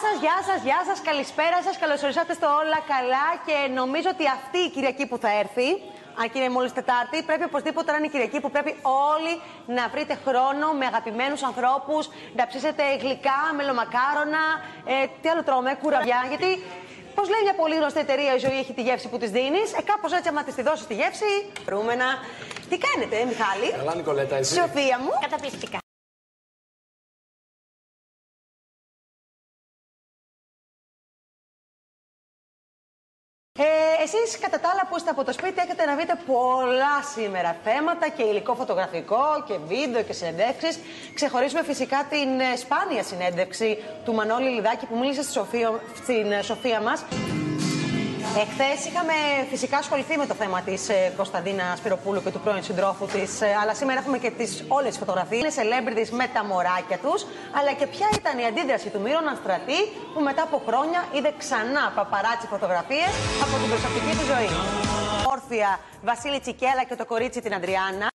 γεια σας, καλησπέρα σας, καλώς ορίσατε στο Όλα Καλά και νομίζω ότι αυτή η Κυριακή που θα έρθει, αν και είναι μόλις Τετάρτη, πρέπει οπωσδήποτε να είναι η Κυριακή που πρέπει όλοι να βρείτε χρόνο με αγαπημένους ανθρώπους, να ψήσετε γλυκά, μελομακάρονα, τι άλλο τρώμε, κουραβιά, γιατί... Πώς λέει μια πολύ γνωστή εταιρεία, η ζωή έχει τη γεύση που της δίνεις. Κάπως έτσι, άμα της τη δώσεις τη γεύση, μπορούμε να... Τι κάνετε, Μιχάλη? Καλά, Νικολέτα, εσύ? Σοφία μου. Καταπληκτικά. Εσείς κατά τα άλλα που είστε από το σπίτι έχετε να δείτε πολλά σήμερα θέματα και υλικό φωτογραφικό και βίντεο και συνεντεύξεις. Ξεχωρίζουμε φυσικά την σπάνια συνέντευξη του Μανώλη Λιδάκη που μίλησε στην Σοφία μας. Εχθές είχαμε φυσικά ασχοληθεί με το θέμα της Κωνσταντίνα Σπυροπούλου και του πρώην συντρόφου της, αλλά σήμερα έχουμε και όλες τις φωτογραφίες. Είναι celebrities με τα μωράκια τους, αλλά και ποια ήταν η αντίδραση του Μύρονα Στρατή που μετά από χρόνια είδε ξανά παπαράτσι φωτογραφίες από την προσωπική του ζωή. Όρθια Βασίλη Τσικέλα και το κορίτσι την Αντριάννα.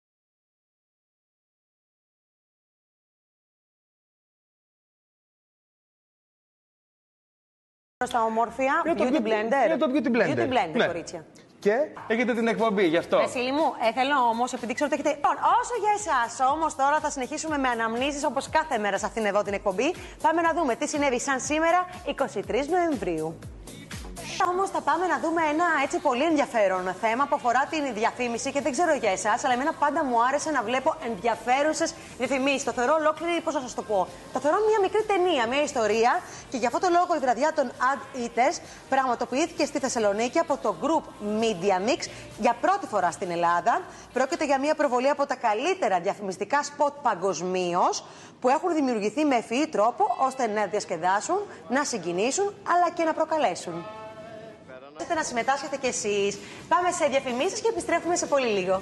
Στα ομόρφια, beauty blender. Είναι το beauty blender. Beauty blender, ναι. κορίτσια. Και έχετε την εκπομπή γι' αυτό. Βασίλη μου, θέλω όμως, επειδή ξέρω ότι έχετε. Λοιπόν, όσο για εσάς, όμως τώρα θα συνεχίσουμε με αναμνήσεις όπως κάθε μέρα σε αυτήν εδώ την εκπομπή. Πάμε να δούμε τι συνέβη σαν σήμερα, 23 Νοεμβρίου. Όμως θα πάμε να δούμε ένα έτσι πολύ ενδιαφέρον θέμα που αφορά την διαφήμιση και δεν ξέρω για εσάς, αλλά εμένα πάντα μου άρεσε να βλέπω ενδιαφέρουσες διαφημίσεις. Το θεωρώ ολόκληρη, πώς να σας το πω, το θεωρώ μια μικρή ταινία, μια ιστορία και γι' αυτό το λόγο η βραδιά των Ad Eaters πραγματοποιήθηκε στη Θεσσαλονίκη από το Group Media Mix για πρώτη φορά στην Ελλάδα. Πρόκειται για μια προβολή από τα καλύτερα διαφημιστικά σποτ παγκοσμίως που έχουν δημιουργηθεί με ευφυή τρόπο ώστε να διασκεδάσουν, να συγκινήσουν αλλά και να προκαλέσουν. Να συμμετάσχετε κι εσείς. Πάμε σε διαφημίσεις και επιστρέφουμε σε πολύ λίγο.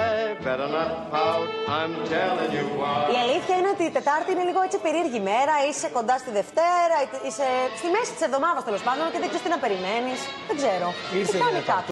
Η αλήθεια είναι ότι η Τετάρτη είναι λίγο έτσι περίεργη μέρα. Είσαι κοντά στη Δευτέρα, είσαι στη μέση της εβδομάδας τέλος πάντων και δεν ξέρεις τι να περιμένεις. Δεν ξέρω. Ήρθε η